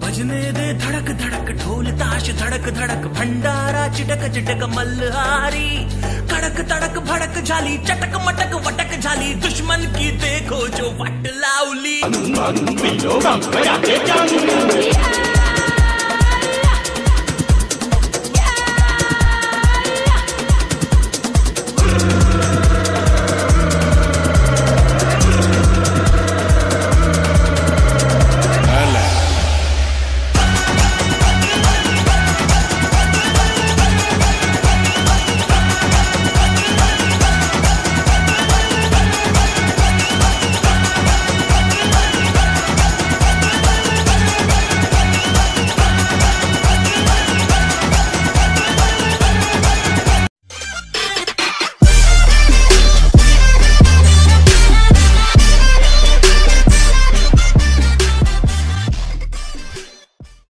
बजने दे धड़क धड़क ढोल ताश धड़क धड़क भंडारा चिटक चिटक मल्हारी कड़क तड़क भड़क झाली चटक मटक वटक झाली दुश्मन की देखो जो वट लाउली